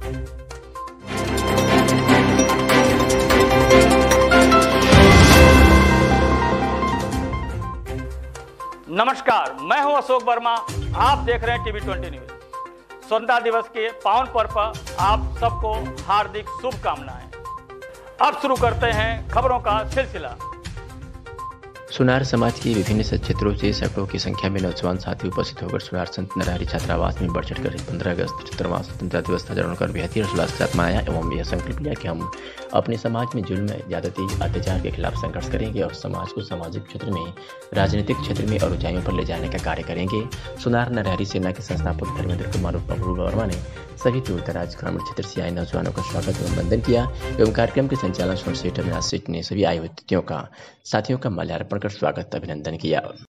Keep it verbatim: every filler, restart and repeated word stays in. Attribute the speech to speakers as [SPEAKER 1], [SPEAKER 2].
[SPEAKER 1] नमस्कार, मैं हूं अशोक वर्मा। आप देख रहे हैं टीवी ट्वेंटी न्यूज। स्वतंत्रता दिवस के पावन पर्व पर आप सबको हार्दिक शुभकामनाएं। अब शुरू करते हैं खबरों का सिलसिला।
[SPEAKER 2] सुनार समाज के विभिन्न क्षेत्रों से सैकड़ों की संख्या में नौजवान साथी उपस्थित होकर सुनार संत नरहरि छात्रावास में बढ़ चढ़कर पंद्रह अगस्त पचहत्तरवां स्वतंत्रता दिवस का जन्म कर बेहद हर्षोल्लास के साथ मनाया एवं यह संकल्प लिया कि हम अपने समाज में जुल्म, ज्यादती, अत्याचार के खिलाफ संघर्ष करेंगे और समाज को सामाजिक क्षेत्र में, राजनीतिक क्षेत्र में और ऊंचाइयों पर ले जाने का कार्य करेंगे। सुनार नरहरि सेना के संस्थापक धर्मेंद्र कुमार अपूर्व वर्मा ने सभी दूर दराज ग्रामीण क्षेत्र से आए नौजवानों का स्वागत एवं वंदन किया एवं कार्यक्रम के संचालन सोनसेठ अविनाश सेठ ने सभी आयु अतिथियों का साथियों का माल्यार्पण कर स्वागत अभिनंदन किया।